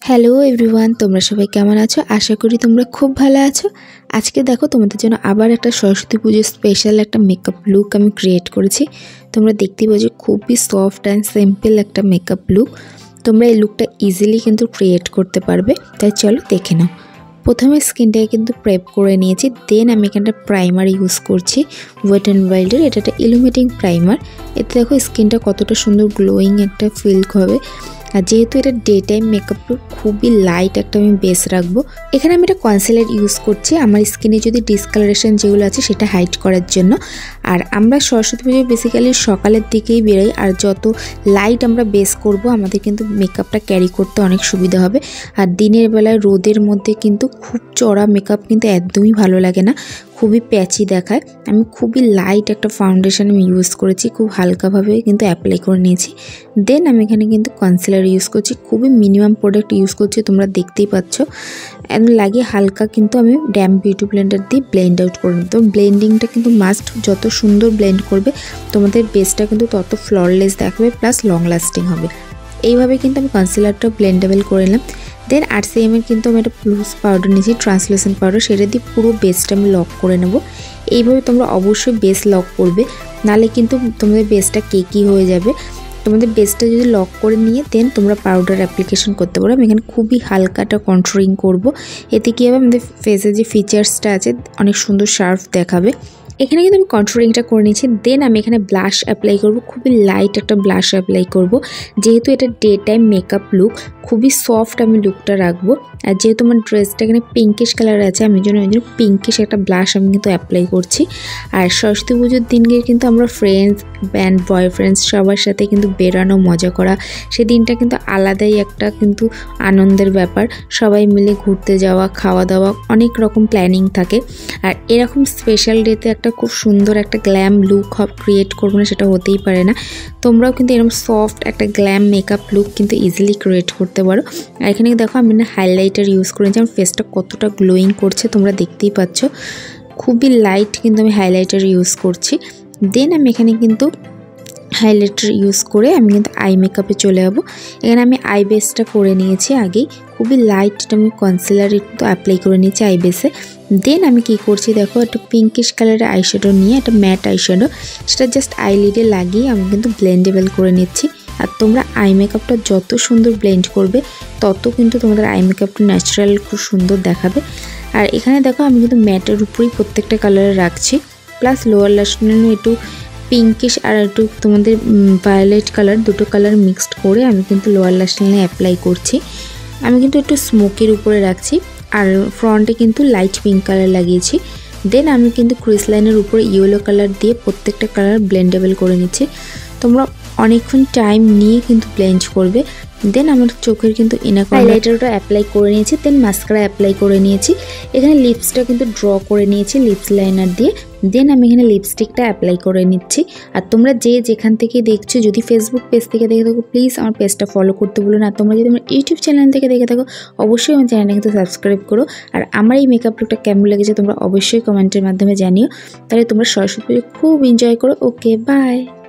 Hello everyone, তোমরা সবাই কেমন আছো? আশা করি তোমরা খুব ভালো আছো। আজকে দেখো তোমাদের জন্য আবার একটা সরস্বতী পুজোর স্পেশাল একটা মেকআপ লুক আমি ক্রিয়েট করেছি। তোমরা দেখতেই পাচ্ছ খুবই সফট অ্যান্ড সিম্পল একটা মেকআপ লুক। তোমরা এই লুকটা ইজিলি কিন্তু ক্রিয়েট করতে পারবে, তাই চলো দেখে নাও। প্রথমে স্কিনটাকে কিন্তু প্রেপ করে নিয়েছি, দেন আমি এখানটা প্রাইমার ইউজ করছি ওয়েট অ্যান্ড ওয়াইল্ডের। এটা একটা ইলুমিনেটিং প্রাইমার। এতে দেখো স্কিনটা কতটা সুন্দর গ্লোয়িং একটা ফিল হবে। আর যেহেতু এটা ডে টাইম মেকআপ লুক, খুবই লাইট একটা আমি বেস রাখবো। এখানে আমি একটা কনসিলার ইউজ করছি আমার স্কিনে যদি ডিসকালারেশন যেগুলো আছে সেটা হাইড করার জন্য। আর আমরা সরস্বতী পুজোয় বেসিক্যালি সকালের দিকেই বেরোই, আর যত লাইট আমরা বেস করব আমাদের কিন্তু মেকআপটা ক্যারি করতে অনেক সুবিধা হবে। আর দিনের বেলায় রোদের মধ্যে কিন্তু খুব চড়া মেকআপ কিন্তু একদমই ভালো লাগে না, খুবই প্যাচি দেখায়। আমি খুবই লাইট একটা ফাউন্ডেশন আমি ইউজ করেছি, খুব হালকাভাবে কিন্তু অ্যাপ্লাই করে নিয়েছি। দেন আমি এখানে কিন্তু কনসিলার ইউজ করছি, খুবই মিনিমাম প্রোডাক্ট ইউজ করছি, তোমরা দেখতেই পাচ্ছ। একদম লাগিয়ে হালকা কিন্তু আমি ড্যাম বিউটি ব্লেন্ডার দিয়ে ব্লেন্ড আউট করে নিই। তো ব্লেন্ডিংটা কিন্তু মাস্ট, যত সুন্দর ব্লেন্ড করবে তোমাদের বেসটা কিন্তু তত ফ্লরলেস দেখাবে, প্লাস লং লাস্টিং হবে। এইভাবে কিন্তু আমি কনসিলারটা ব্লেন্ডেবল করে নিলাম। দেন RCM এর কিন্তু আমি একটা প্লুস পাউডার নিয়েছি, ট্রান্সলুসেন্ট পাউডার, সেটা দিয়ে পুরো বেসটা আমি লক করে নেব। এইভাবে তোমরা অবশ্যই বেস লক করবে, নাহলে কিন্তু তোমাদের বেসটা কেকি হয়ে যাবে। তোমাদের বেসটা যদি লক করে নিয়ে দেন তোমরা পাউডার অ্যাপ্লিকেশন করতে পারো। আমি এখানে খুবই হালকাটা কন্ট্রোলিং করব, এতে কী হবে আমাদের ফেসে যে ফিচার্সটা আছে অনেক সুন্দর শার্প দেখাবে। এখানে কিন্তু আমি কন্ট্রোলিংটা করে নিয়েছি। দেন আমি এখানে ব্লাশ অ্যাপ্লাই করব, খুবই লাইট একটা ব্লাশ অ্যাপ্লাই করব। যেহেতু এটা ডে টাইম মেকআপ লুক, খুবই সফট আমি লুকটা রাখবো। আর যেহেতু আমার ড্রেসটা এখানে পিঙ্কিশ কালার আছে, আমি ওই জন্য পিঙ্কিশ একটা ব্লাশ আমি কিন্তু অ্যাপ্লাই করছি। আর সরস্বতী পুজোর দিনকে কিন্তু আমরা ফ্রেন্ডস ব্যান্ড বয়ফ্রেন্ডস সবার সাথে কিন্তু বেরানো, মজা করা, সেদিনটা কিন্তু আলাদাই একটা কিন্তু আনন্দের ব্যাপার। সবাই মিলে ঘুরতে যাওয়া, খাওয়া দাওয়া, অনেক রকম প্ল্যানিং থাকে। আর এরকম স্পেশাল ডেতে একটা খুব সুন্দর একটা গ্ল্যাম লুক ক্রিয়েট করবো না, সেটা হতেই পারে না। তোমরাও কিন্তু এরকম সফট একটা গ্ল্যাম মেকআপ লুক কিন্তু ইজিলি ক্রিয়েট করতে পারো। আর এখানে দেখো আমি না হাইলাইটার ইউজ করেছি, আমার ফেসটা কতটা গ্লোয়িং করছে তোমরা দেখতেই পাচ্ছ। খুবই লাইট কিন্তু আমি হাইলাইটার ইউজ করছি। দেন আমি এখানে কিন্তু হাইলাইটার ইউজ করে আমি কিন্তু আই মেকআপে চলে যাবো। এখানে আমি আই বেসটা করে নিয়েছি আগেই, খুবই লাইট আমি কনসিলার একটু অ্যাপ্লাই করে নিয়েছি আই বেসে। দেন আমি কি করছি দেখো, একটা পিঙ্কিশ কালারের আইশ্যাডো নিয়ে, একটা ম্যাট আইশ্যাডো, সেটা জাস্ট আইলিডে লাগিয়ে আমি কিন্তু ব্লেন্ডেবল করে নিচ্ছি। আর তোমরা আই মেকআপটা যত সুন্দর ব্লেন্ড করবে তত কিন্তু তোমাদের আই মেকআপটা ন্যাচারাল খুব সুন্দর দেখাবে। আর এখানে দেখো আমি কিন্তু ম্যাটের উপরেই প্রত্যেকটা কালারে রাখছি, প্লাস লোয়ার ল্যাশলাইনে একটু পিঙ্কিশ আর একটু তোমাদের ভায়োলেট কালার, দুটো কালার মিক্সড করে আমি কিন্তু লোয়ার ল্যাশলাইনে অ্যাপ্লাই করছি। আমি কিন্তু একটু স্মোকের উপরে রাখছি, আর ফ্রন্টে কিন্তু লাইট পিঙ্ক কালার লাগিয়েছি। দেন আমি কিন্তু ক্রিস লাইনের উপরে ইয়েলো কালার দিয়ে প্রত্যেকটা কালার ব্লেন্ডেবল করে নিচ্ছি। তোমরা অনেকক্ষণ টাইম নিয়ে কিন্তু ব্লেন্ড করবে। দেন আমার চোখের কিন্তু ইনার হাইলাইটারটা অ্যাপ্লাই করে নিয়েছি। দেন মাস্কারা অ্যাপ্লাই করে নিয়েছি। এখানে লিপসটা কিন্তু ড্র করে নিয়েছি লিপস লাইনার দিয়ে। দেন আমি এখানে লিপস্টিকটা অ্যাপ্লাই করে নিচ্ছি। আর তোমরা যে যেখান থেকে দেখছো, যদি ফেসবুক পেজ থেকে দেখে থাকো প্লিজ আমার পেজটা ফলো করতে বলো না। তোমরা যদি আমার ইউটিউব চ্যানেল থেকে দেখে থাকো অবশ্যই আমার চ্যানেলটা কিন্তু সাবস্ক্রাইব করো। আর আমার এই মেকআপ লুকটা কেমন লেগেছে তোমরা অবশ্যই কমেন্টের মাধ্যমে জানিও। তাহলে তোমরা সরস্বতী পুজো খুব এনজয় করো। Okay, by.